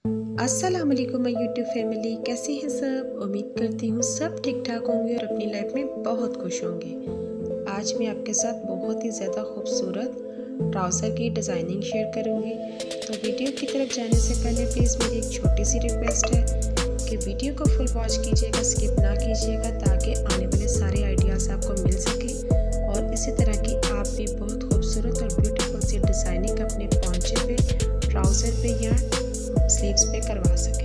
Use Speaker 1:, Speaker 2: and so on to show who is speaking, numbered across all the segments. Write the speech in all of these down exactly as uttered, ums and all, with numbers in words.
Speaker 1: अस्सलाम वालेकुम my YouTube family, कैसे हैं सब। उम्मीद करती हूँ सब ठीक ठाक होंगे और अपनी लाइफ में बहुत खुश होंगे। आज मैं आपके साथ बहुत ही ज़्यादा खूबसूरत ट्राउज़र की डिज़ाइनिंग शेयर करूँगी। तो वीडियो की तरफ जाने से पहले प्लीज़ मेरी एक छोटी सी रिक्वेस्ट है कि वीडियो को फुल वॉच कीजिएगा, स्किप ना कीजिएगा, ताकि आने वाले सारे आइडियाज़ आपको मिल सके और इसी तरह की आप भी बहुत खूबसूरत और ब्यूटीफुल सी डिज़ाइनिंग अपने पॉन्चे पे, ट्राउज़र पे या स्लीव्स पे करवा सकें।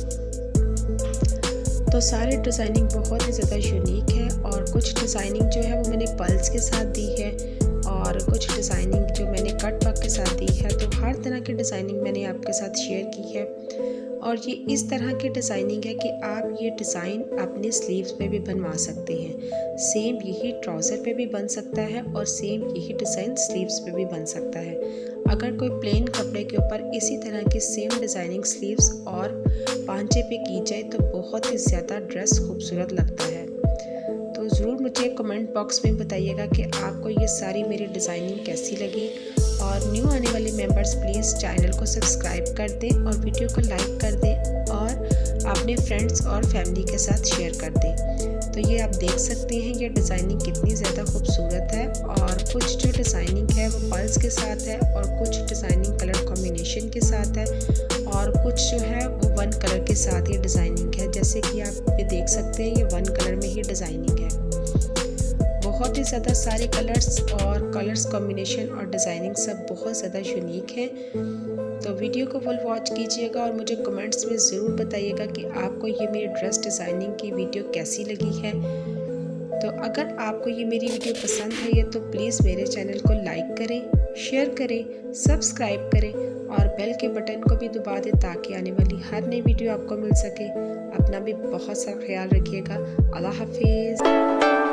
Speaker 1: तो सारे डिज़ाइनिंग बहुत ही ज़्यादा यूनिक है और कुछ डिज़ाइनिंग जो है वो मैंने पल्स के साथ दी है और कुछ डिज़ाइनिंग जो मैंने कट वर्क के साथ दी है। तो हर तरह की डिज़ाइनिंग मैंने आपके साथ शेयर की है और ये इस तरह की डिज़ाइनिंग है कि आप ये डिज़ाइन अपने स्लीव्स पे भी बनवा सकते हैं। सेम यही ट्राउज़र पे भी बन सकता है और सेम यही डिज़ाइन स्लीव्स पे भी बन सकता है। अगर कोई प्लेन कपड़े के ऊपर इसी तरह की सेम डिज़ाइनिंग स्लीव्स और पांचे पे की जाए तो बहुत ही ज़्यादा ड्रेस खूबसूरत लगता है। तो ज़रूर मुझे कमेंट बॉक्स में बताइएगा कि आपको ये सारी मेरी डिज़ाइनिंग कैसी लगी। और न्यू आने वाले मेंबर्स प्लीज़ चैनल को सब्सक्राइब कर दें और वीडियो को लाइक कर दें और अपने फ्रेंड्स और फैमिली के साथ शेयर कर दें। तो ये आप देख सकते हैं ये डिज़ाइनिंग कितनी ज़्यादा खूबसूरत है और कुछ जो डिज़ाइनिंग है वो पल्स के साथ है और कुछ डिज़ाइनिंग कलर कॉम्बिनेशन के साथ है और कुछ जो है वो वन कलर के साथ ये डिज़ाइनिंग है। जैसे कि आप ये देख सकते हैं ये वन कलर में ही डिज़ाइनिंग है। बहुत ही ज़्यादा सारे कलर्स और कलर्स कॉम्बिनेशन और डिज़ाइनिंग सब बहुत ज़्यादा यूनिक है। तो वीडियो को फुल वॉच कीजिएगा और मुझे कमेंट्स में ज़रूर बताइएगा कि आपको ये मेरी ड्रेस डिज़ाइनिंग की वीडियो कैसी लगी है। तो अगर आपको ये मेरी वीडियो पसंद है तो प्लीज़ मेरे चैनल को लाइक करें, शेयर करें, सब्सक्राइब करें और बेल के बटन को भी दबा दें ताकि आने वाली हर नई वीडियो आपको मिल सके। अपना भी बहुत सा ख्याल रखिएगा। अल्लाह हाफिज़।